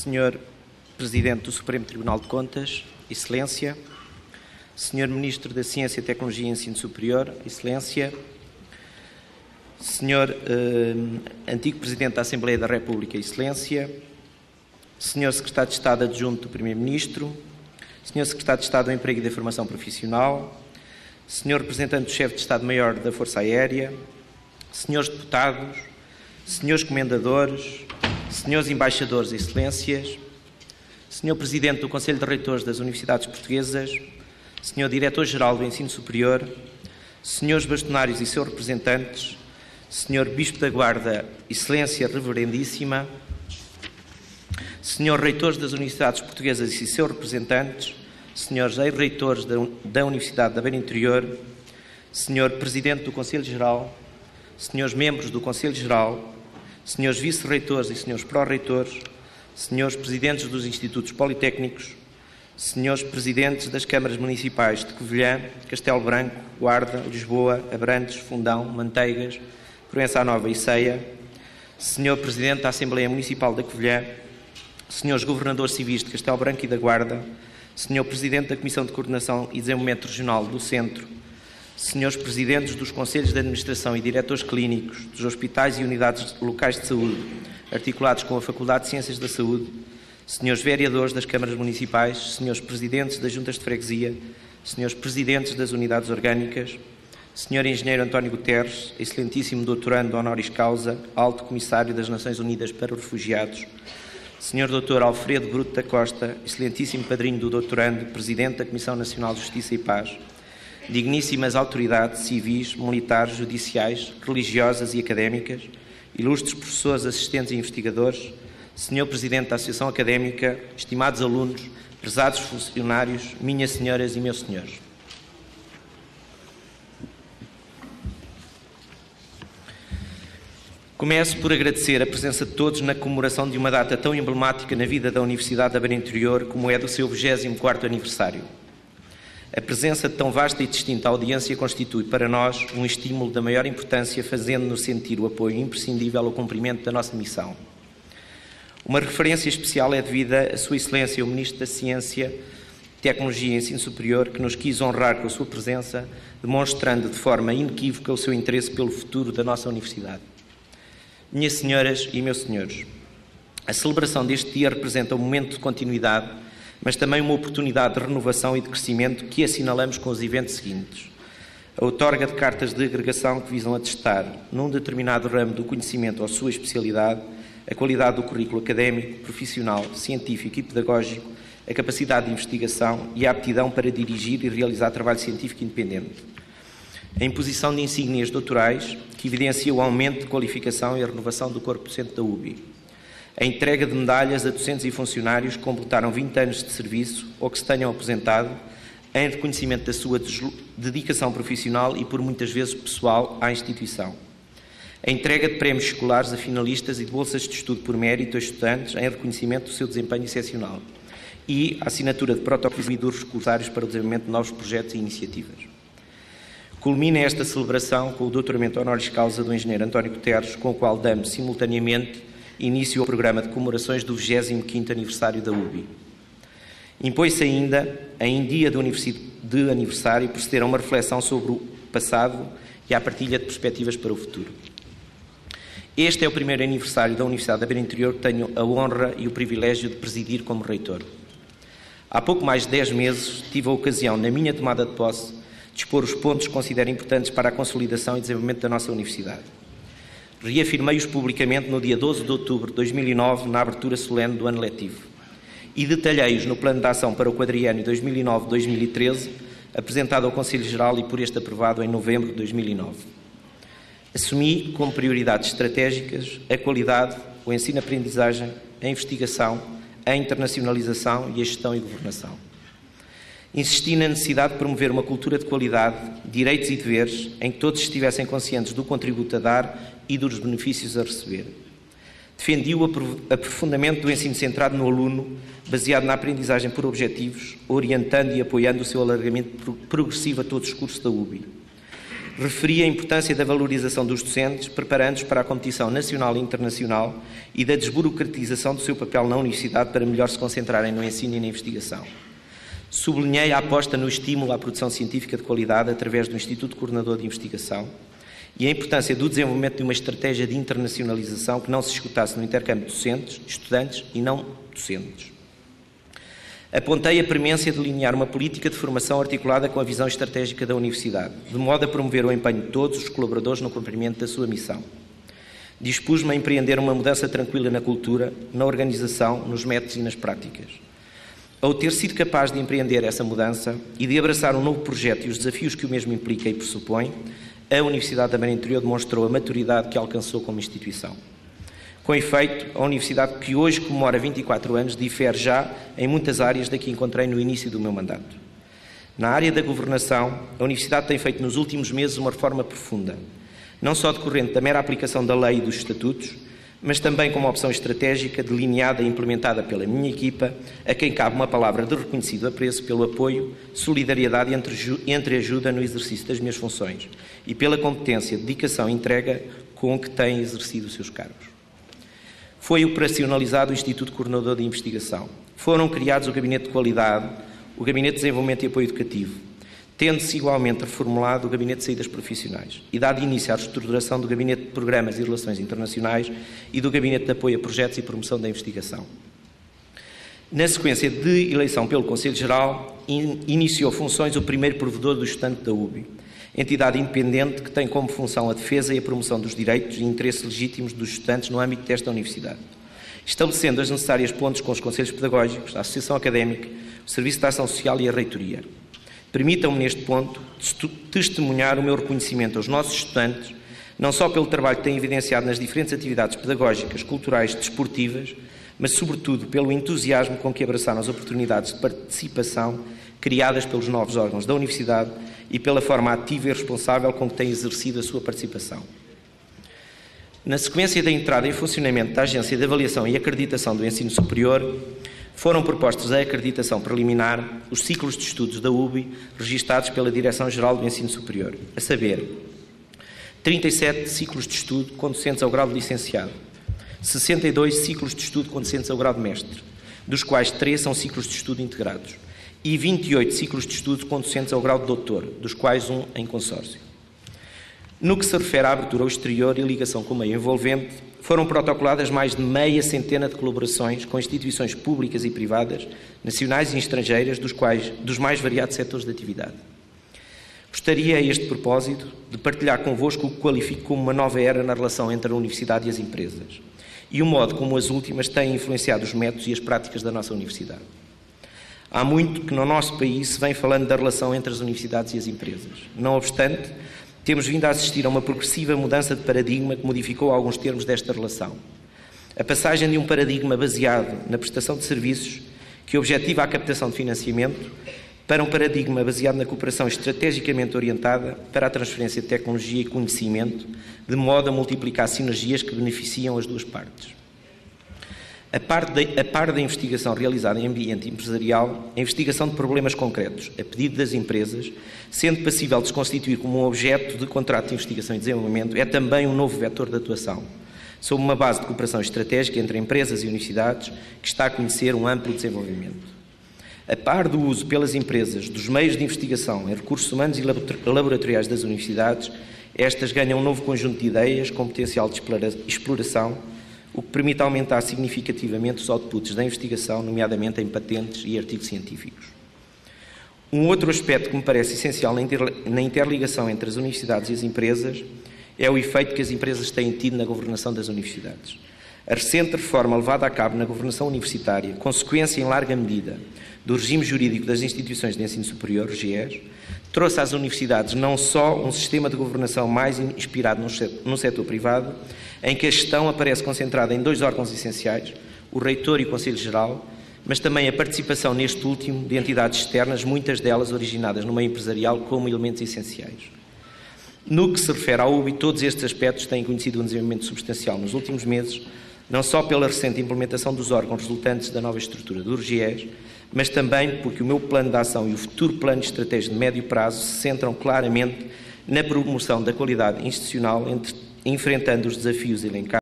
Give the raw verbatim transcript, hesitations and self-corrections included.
senhor Presidente do Supremo Tribunal de Contas, Excelência, senhor Ministro da Ciência, Tecnologia e Ensino Superior, Excelência, senhor eh, Antigo Presidente da Assembleia da República, Excelência, senhor Secretário de Estado Adjunto do Primeiro-Ministro, senhor Secretário de Estado do Emprego e da Formação Profissional, senhor Representante do Chefe de Estado-Maior da Força Aérea, senhores Deputados, senhores Comendadores, senhores Embaixadores e Excelências, senhor Presidente do Conselho de Reitores das Universidades Portuguesas, senhor Diretor-Geral do Ensino Superior, senhores Bastonários e seus representantes, senhor Bispo da Guarda, Excelência Reverendíssima, senhor Reitores das Universidades Portuguesas e seus representantes, senhores ex-reitores da, da Universidade da Beira Interior, senhor Presidente do Conselho Geral, senhores membros do Conselho Geral, senhores vice-reitores e senhores pró-reitores, senhores presidentes dos institutos politécnicos, senhores presidentes das câmaras municipais de Covilhã, Castelo Branco, Guarda, Lisboa, Abrantes, Fundão, Manteigas, Proença Nova e Ceia, senhor Presidente da Assembleia Municipal da Covilhã, senhores governadores civis de Castelo Branco e da Guarda, senhor Presidente da Comissão de Coordenação e Desenvolvimento Regional do Centro, senhores Presidentes dos Conselhos de Administração e Diretores Clínicos dos Hospitais e Unidades Locais de Saúde, articulados com a Faculdade de Ciências da Saúde, senhores Vereadores das Câmaras Municipais, senhores Presidentes das Juntas de Freguesia, senhores Presidentes das Unidades Orgânicas, senhor Engenheiro António Guterres, Excelentíssimo Doutorando Honoris Causa, Alto Comissário das Nações Unidas para os Refugiados, senhor doutor Alfredo Bruto da Costa, Excelentíssimo Padrinho do Doutorando, Presidente da Comissão Nacional de Justiça e Paz, digníssimas autoridades civis, militares, judiciais, religiosas e académicas, ilustres professores, assistentes e investigadores, senhor Presidente da Associação Académica, estimados alunos, prezados funcionários, minhas senhoras e meus senhores. Começo por agradecer a presença de todos na comemoração de uma data tão emblemática na vida da Universidade da Beira Interior como é do seu vigésimo quarto aniversário. A presença de tão vasta e distinta audiência constitui para nós um estímulo da maior importância, fazendo-nos sentir o apoio imprescindível ao cumprimento da nossa missão. Uma referência especial é devida a Sua Excelência, o Ministro da Ciência, Tecnologia e Ensino Superior, que nos quis honrar com a sua presença, demonstrando de forma inequívoca o seu interesse pelo futuro da nossa Universidade. Minhas senhoras e meus senhores, a celebração deste dia representa um momento de continuidade, mas também uma oportunidade de renovação e de crescimento que assinalamos com os eventos seguintes. A outorga de cartas de agregação que visam atestar, num determinado ramo do conhecimento ou sua especialidade, a qualidade do currículo académico, profissional, científico e pedagógico, a capacidade de investigação e a aptidão para dirigir e realizar trabalho científico independente. A imposição de insígnias doutorais, que evidencia o aumento de qualificação e a renovação do corpo docente da U B I. A entrega de medalhas a docentes e funcionários que completaram vinte anos de serviço ou que se tenham aposentado, em reconhecimento da sua dedicação profissional e, por muitas vezes, pessoal à instituição. A entrega de prémios escolares a finalistas e de bolsas de estudo por mérito a estudantes, em reconhecimento do seu desempenho excepcional. E a assinatura de protocolos e dos recursários para o desenvolvimento de novos projetos e iniciativas. Culmina esta celebração com o doutoramento honoris causa do engenheiro António Guterres, com o qual damos, simultaneamente, início ao programa de comemorações do vigésimo quinto aniversário da U B I. Impõe-se ainda, em dia de aniversário, proceder a uma reflexão sobre o passado e à partilha de perspectivas para o futuro. Este é o primeiro aniversário da Universidade da Beira Interior que tenho a honra e o privilégio de presidir como reitor. Há pouco mais de dez meses tive a ocasião, na minha tomada de posse, de expor os pontos que considero importantes para a consolidação e desenvolvimento da nossa Universidade. Reafirmei-os publicamente no dia doze de outubro de dois mil e nove, na abertura solene do ano letivo, e detalhei-os no Plano de Ação para o quadriênio dois mil e nove a dois mil e treze, apresentado ao Conselho Geral e por este aprovado em novembro de dois mil e nove. Assumi como prioridades estratégicas a qualidade, o ensino-aprendizagem, a investigação, a internacionalização e a gestão e governação. Insisti na necessidade de promover uma cultura de qualidade, direitos e deveres, em que todos estivessem conscientes do contributo a dar e dos benefícios a receber. Defendi o aprofundamento do ensino centrado no aluno, baseado na aprendizagem por objetivos, orientando e apoiando o seu alargamento progressivo a todos os cursos da U B I. referi a importância da valorização dos docentes, preparando-os para a competição nacional e internacional e da desburocratização do seu papel na universidade para melhor se concentrarem no ensino e na investigação. Sublinhei a aposta no estímulo à produção científica de qualidade através do Instituto Coordenador de Investigação e a importância do desenvolvimento de uma estratégia de internacionalização que não se escutasse no intercâmbio de docentes, estudantes e não docentes. Apontei a premência de delinear uma política de formação articulada com a visão estratégica da Universidade, de modo a promover o empenho de todos os colaboradores no cumprimento da sua missão. Dispus-me a empreender uma mudança tranquila na cultura, na organização, nos métodos e nas práticas. Ao ter sido capaz de empreender essa mudança e de abraçar um novo projeto e os desafios que o mesmo implica e pressupõe, a Universidade da Beira Interior demonstrou a maturidade que alcançou como instituição. Com efeito, a Universidade, que hoje comemora vinte e quatro anos, difere já em muitas áreas da que encontrei no início do meu mandato. Na área da governação, a Universidade tem feito nos últimos meses uma reforma profunda, não só decorrente da mera aplicação da lei e dos estatutos, mas também como opção estratégica delineada e implementada pela minha equipa, a quem cabe uma palavra de reconhecido apreço pelo apoio, solidariedade e entre ajuda no exercício das minhas funções e pela competência, dedicação e entrega com que têm exercido os seus cargos. Foi operacionalizado o Instituto Coordenador de Investigação. Foram criados o Gabinete de Qualidade, o Gabinete de Desenvolvimento e Apoio Educativo, tendo-se igualmente reformulado o Gabinete de Saídas Profissionais e dado início à reestruturação do Gabinete de Programas e Relações Internacionais e do Gabinete de Apoio a Projetos e Promoção da Investigação. Na sequência de eleição pelo Conselho Geral, in, iniciou funções o primeiro provedor do estudante da U B I, entidade independente que tem como função a defesa e a promoção dos direitos e interesses legítimos dos estudantes no âmbito desta universidade, estabelecendo as necessárias pontes com os conselhos pedagógicos, a Associação Académica, o Serviço de Ação Social e a Reitoria. Permitam-me, neste ponto, testemunhar o meu reconhecimento aos nossos estudantes, não só pelo trabalho que têm evidenciado nas diferentes atividades pedagógicas, culturais, desportivas, mas, sobretudo, pelo entusiasmo com que abraçaram as oportunidades de participação criadas pelos novos órgãos da Universidade e pela forma ativa e responsável com que têm exercido a sua participação. Na sequência da entrada em funcionamento da Agência de Avaliação e Acreditação do Ensino Superior, foram propostos a acreditação preliminar os ciclos de estudos da U B I registados pela Direção-Geral do Ensino Superior, a saber, trinta e sete ciclos de estudo conduzentes ao grau de licenciado, sessenta e dois ciclos de estudo conduzentes ao grau de mestre, dos quais três são ciclos de estudo integrados, e vinte e oito ciclos de estudo conduzentes ao grau de doutor, dos quais um em consórcio. No que se refere à abertura ao exterior e ligação com o meio envolvente, foram protocoladas mais de meia centena de colaborações com instituições públicas e privadas, nacionais e estrangeiras, dos quais dos mais variados setores de atividade. Gostaria, a este propósito, de partilhar convosco o que qualifico como uma nova era na relação entre a Universidade e as empresas, e o modo como as últimas têm influenciado os métodos e as práticas da nossa Universidade. Há muito que no nosso país se vem falando da relação entre as universidades e as empresas. Não obstante, temos vindo a assistir a uma progressiva mudança de paradigma que modificou alguns termos desta relação. A passagem de um paradigma baseado na prestação de serviços, que objetiva a captação de financiamento, para um paradigma baseado na cooperação estrategicamente orientada para a transferência de tecnologia e conhecimento, de modo a multiplicar sinergias que beneficiam as duas partes. A par, de, a par da investigação realizada em ambiente empresarial, a investigação de problemas concretos, a pedido das empresas, sendo passível de se constituir como um objeto de contrato de investigação e desenvolvimento, é também um novo vetor de atuação, sob uma base de cooperação estratégica entre empresas e universidades, que está a conhecer um amplo desenvolvimento. A par do uso pelas empresas dos meios de investigação em recursos humanos e laboratoriais das universidades, estas ganham um novo conjunto de ideias com potencial de exploração, o que permite aumentar significativamente os outputs da investigação, nomeadamente em patentes e artigos científicos. Um outro aspecto que me parece essencial na interligação entre as universidades e as empresas é o efeito que as empresas têm tido na governação das universidades. A recente reforma levada a cabo na governação universitária, consequência em larga medida do regime jurídico das instituições de ensino superior, G E S, trouxe às universidades não só um sistema de governação mais inspirado no setor privado, em que a gestão aparece concentrada em dois órgãos essenciais, o Reitor e o Conselho Geral, mas também a participação neste último de entidades externas, muitas delas originadas no meio empresarial como elementos essenciais. No que se refere à U B I, todos estes aspectos têm conhecido um desenvolvimento substancial nos últimos meses, não só pela recente implementação dos órgãos resultantes da nova estrutura do R G E S, mas também porque o meu plano de ação e o futuro plano estratégico de médio prazo se centram claramente na promoção da qualidade institucional, entre, enfrentando os desafios elencados